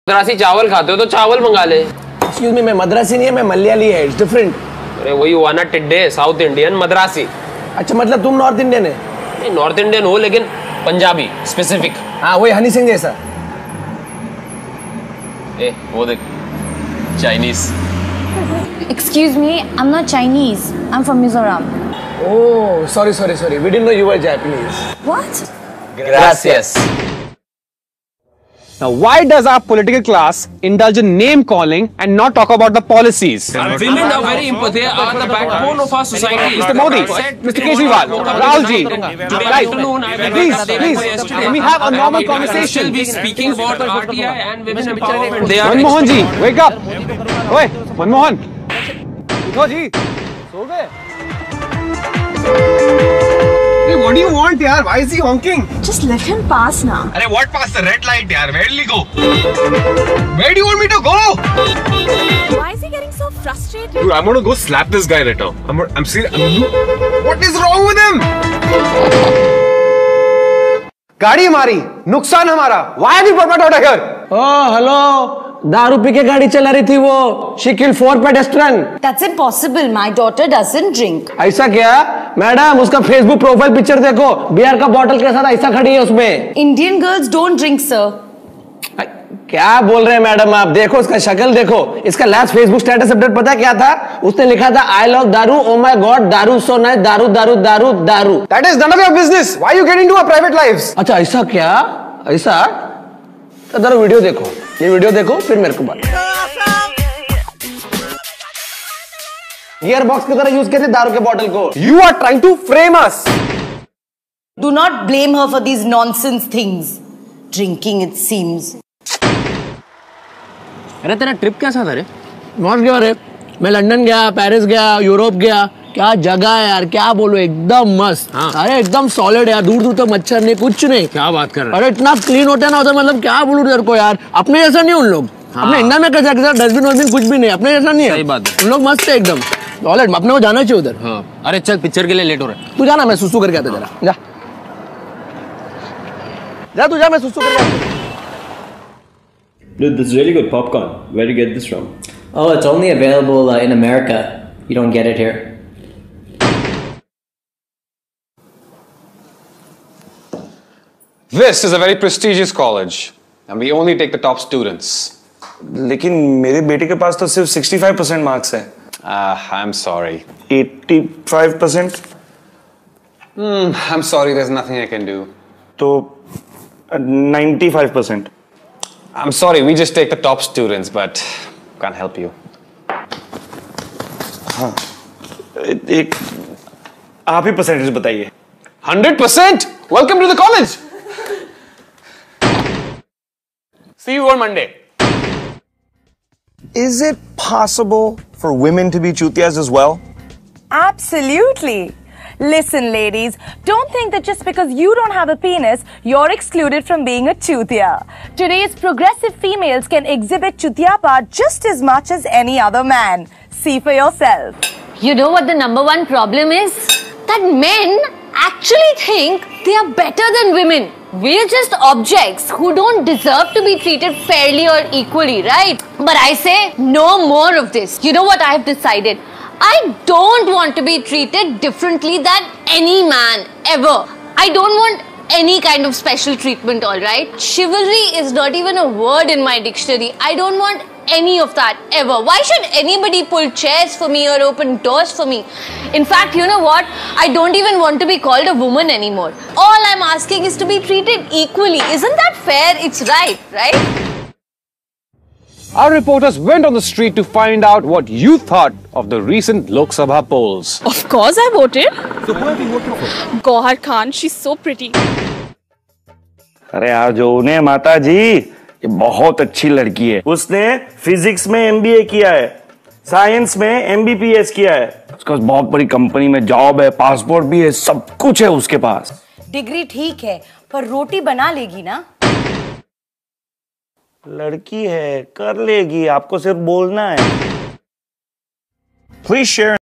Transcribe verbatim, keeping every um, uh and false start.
मद्रासी चावल खाते हो तो चावल मंगा ले। एक्सक्यूज मी, मैं मद्रासी नहीं है, मैं मलयाली है, इट्स डिफरेंट। अरे वही हुआ ना टिड्डे, साउथ इंडियन मद्रासी। अच्छा मतलब तुम नॉर्थ इंडियन है? नहीं नॉर्थ इंडियन हो लेकिन पंजाबी स्पेसिफिक। हाँ वही हनी सिंह जैसा। ए वो देख Chinese. Excuse me, I'm not Chinese. I'm from Mizoram. Oh, sorry, sorry, sorry. We didn't know you were Japanese. What? Gracias. Now, why does our political class indulge in name calling and not talk about the policies? Women are very important. They are the backbone of our society. Mister Modi, Mister Kejriwal, Rahul ji, right? Please, please, can we have a normal conversation? We'll be speaking about R T I and women empowerment. They are. Manmohan ji, wake up! Oi, Manmohan, उठो जी, सो गए? Hey, what do you want, yaar? Why is he honking? Just let him pass now. Arey, what pass the red light, yaar? Where did he go? Where do you want me to go? Why is he getting so frustrated? Dude, I'm gonna go slap this guy right now. I'm, I'm serious. What is wrong with him? गाड़ी हमारी, नुकसान हमारा. Why have you brought my daughter here? Oh, hello. दारू पी के गाड़ी चला रही थी वो। She killed four pedestrians. That's impossible. My daughter doesn't drink. ऐसा क्या? मैडम उसका फेसबुक प्रोफाइल पिक्चर देखो, बियर का बोतल के साथ ऐसा खड़ी है उसमें। Indian girls don't drink, sir. क्या बोल रहे हैं मैडम आप? देखो इसका शक्ल देखो। इसका लास्ट फेसबुक स्टेटस अपडेट पता क्या था? उसने लिखा था आई लव दारू, ओ माय गॉड दारू सो नाइस, दारू दारू दारू दारू। That is none of your business. Why are you getting into our private lives? अच्छा ऐसा क्या? ऐसा? तो जरा वीडियो देखो, ये वीडियो देखो फिर मेरे को बात। गियर बॉक्स की तरह यूज करते दारू के बोतल को। You are trying to frame us. Do not blame her for these nonsense things. Drinking, it seems. अरे तेरा ट्रिप कैसा था रे? मौज गया रे। मैं लंदन गया, पेरिस गया, यूरोप गया। क्या जगह है यार, क्या बोलो, एकदम मस्त। हाँ। अरे एकदम सॉलिड यार, दूर दूर तक मच्छर नहीं, कुछ नहीं। क्या बात कर रहा है? अरे इतना क्लीन होता है ना उधर, मतलब क्या बोलूं तेरे को यार, अपने जैसा नहीं उन लोग। हाँ। अपने इंडिया में कैसा कैसा डस्टबिन वस्टबिन कुछ भी नहीं, अपने जैसा नहीं है। सही बात है। उन लोग मस्त है एकदम सॉलिड। अपने को जाना चाहिए उधर। हाँ। अरे चल पिक्चर के लिए लेट हो रहा है। तू जाना, मैं सुसु करके आता जरा। जा जा तू जा, मैं सुसु करके आता। Dude, this is really good popcorn. Where did you get this from? Oh, it's only available uh, in America. You don't get it here. This is a very prestigious college, and we only take the top students. लेकिन मेरे बेटे के पास तो सिर्फ sixty-five percent marks है। Uh, I'm sorry. eighty-five percent? Hmm, I'm sorry, there's nothing I can do. तो ninety-five percent? I'm sorry, we just take the top students, but can't help you. हाँ, एक आप ही परसेंटेज बताइए। one hundred percent? Welcome to the college! See you on Monday. Is it possible for women to be chutias as well? Absolutely. Listen, ladies, don't think that just because you don't have a penis, you're excluded from being a chutia. Today's progressive females can exhibit chutiapa just as much as any other man. See for yourself. You know what the number one problem is? That men actually think they are better than women. We're just objects who don't deserve to be treated fairly or equally, right? But I say no more of this. You know what I have decided? I don't want to be treated differently than any man ever. I don't want any kind of special treatment, alright? Chivalry is not even a word in my dictionary. I don't want any of that ever. Why should anybody pull chairs for me or open doors for me? In fact, you know what? I don't even want to be called a woman anymore. All I'm asking is to be treated equally. Isn't that fair? It's right, right? Our reporters went on the street to find out what you thought of the recent Lok Sabha polls. Of course I voted. So who have you voted for? Gauhar Khan, she's so pretty. अरे यार जो उन्हें माता जी, ये बहुत अच्छी लड़की है। उसने फिजिक्स में एमबीए किया है, साइंस में एमबीपीएस किया है, उसका बहुत बड़ी कंपनी में जॉब है, पासपोर्ट भी है, सब कुछ है उसके पास। डिग्री ठीक है, पर रोटी बना लेगी ना? लड़की है, कर लेगी, आपको सिर्फ बोलना है। Please share